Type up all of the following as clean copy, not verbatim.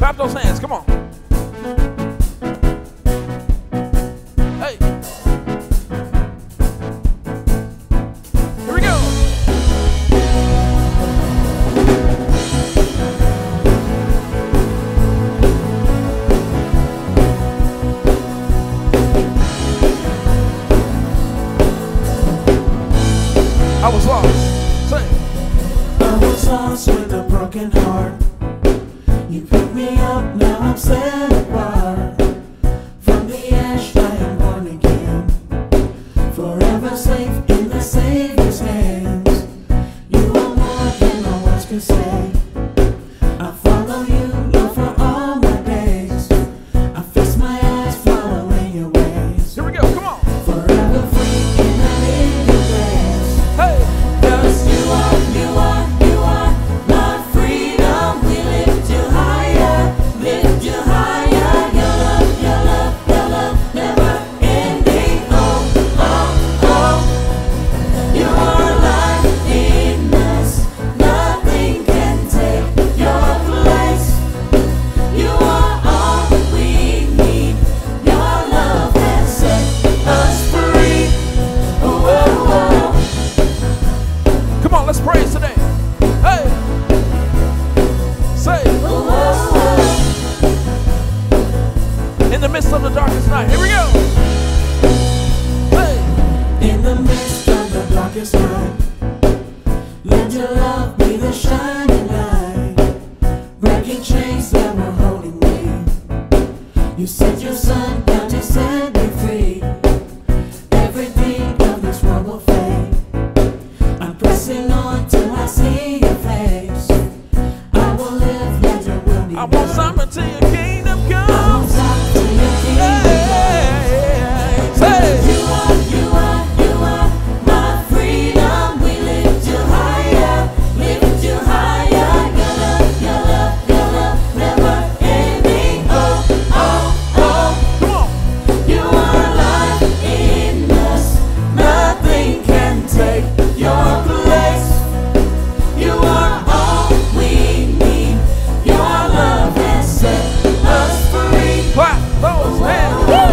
Clap those hands. Come on. Hey. Here we go. I was lost. Say. I was lost with a broken heart. You picked me up, now I'm set apart. From the ash I am born again, forever safe in the Savior's hands. You are more than my words can say. I follow you, Lord, for all my days. I fix my eyes following your ways. Here we go. Come on. Forever free in the living place. Hey. 'Cause you are my freedom. We lift you higher, lift you higher. Your love, never ending. Oh, oh, oh. You are life in us. Nothing can take your place. You are all we need. Your love has set us free. Oh, oh, oh. Come on, let's praise today. Hey. Say. Oh, oh, In the midst of the darkest night. Here we go. Hey. oh. In the midst of the darkest night, let your love be the shining light, breaking chains that were holding me. You sent your son down to set me free. Everything of this world will fade. I'm pressing on till I see your face. I will live, let your will be I done. want something to your kingdom I come. won't stop till your kingdom come. Hey. Say. You are my freedom. We lift you higher, lift you higher. Your love, never ending. Oh, oh, oh. Come on. You are life in us. Nothing can take your place. You are all we need. Your love has set us free. Clap those hands. Woo.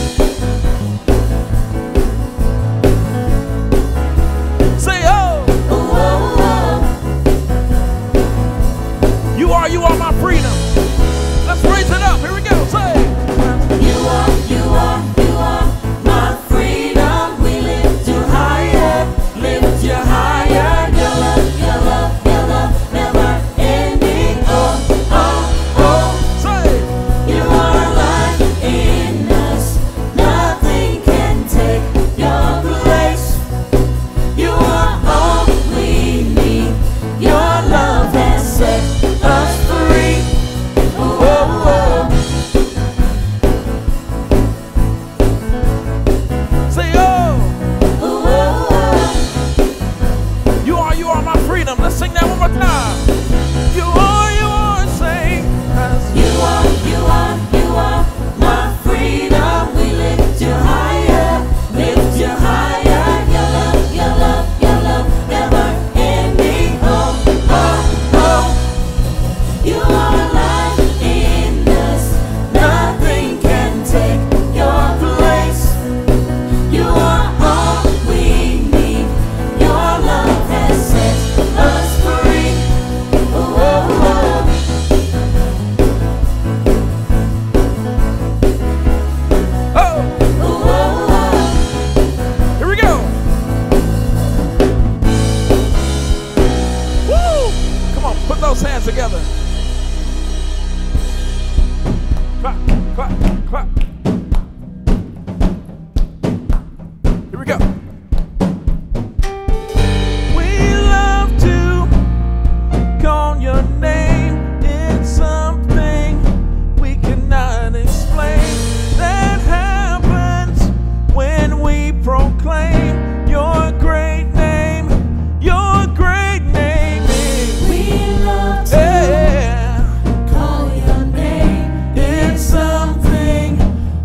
Say, oh. Oh, You are my freedom. Let's raise it up. Here we go. Say. you are my freedom. We lift you higher, lift you higher. Your love, never ending. Oh, oh, oh. Say. You are life in us. Nothing can take your place. You are all we need. Your love has set us free. Oh, oh, oh. Say, oh. Oh, oh, oh. You are my freedom. Let's sing that one more time. You are, sing. You are my freedom. We lift you higher, lift you higher. Your love, never ending. Oh, oh, oh. You are life in us. Nothing can take your place. You are all we need. Your love has set us free. Oh, oh, oh. Oh. Oh, oh, Here we go. Woo. Come on, put those hands together. Clap, clap, clap. Here we go. We love to call your name. It's something we cannot explain. That happens when we proclaim your great name. Your great name is. we love to Yeah. call your name. It's something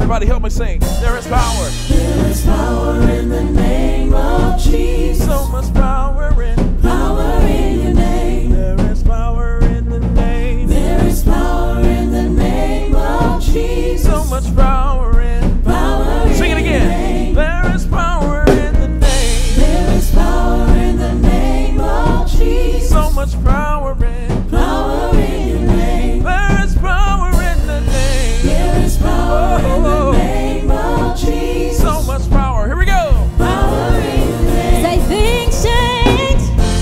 Everybody help me sing. There is power. There is power in the name of Jesus. So much power in your name. There is power in the name. There is power in the name of Jesus. So much power in Sing it again. There is power in the name. There is power in the name of Jesus. So much power in your name. There is power in the name. There is power in the name of Jesus. So much power. Here we go. Power in your name. Say things change.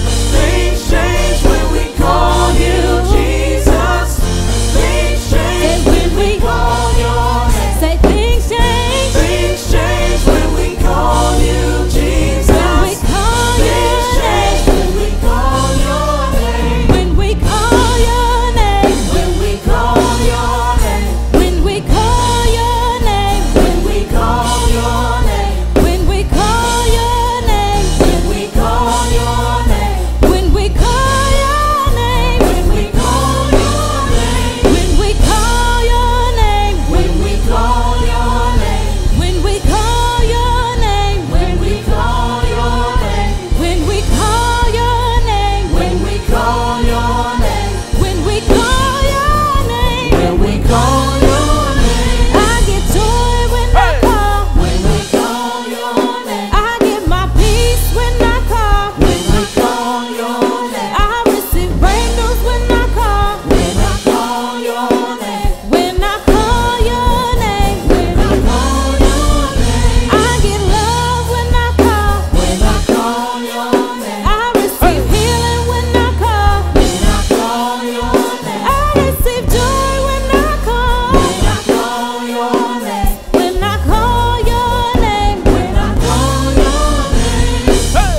Things change when we call you Jesus. Things change when we call your name. Say things change. Things change when we call you Jesus. When we call your Things change name. when we call your name. When we call your name. When we call your name. When we call your name. When we call your name. When we call your name. When we call your name. When we call your name. When we call your name. When we call your name. When we call your name. When we call your name. When we call your name. When we call your name. When we call your name. When we call your name. When we call your name. I get joy when I Hey. call. When we call your name. I get my peace when I call. When we call your name. I receive breakthroughs when I call. When I call your name. When I call your name. When I call your name. I get love when I call. When I call your name. I receive healing when I call. When I call your name. I receive joy when I call. When I call your name. When I call your name. When I call your name. Hey.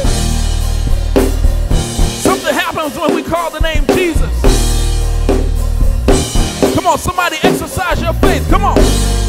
Something happens when we call the name Jesus. Come on, somebody exercise your faith. Come on.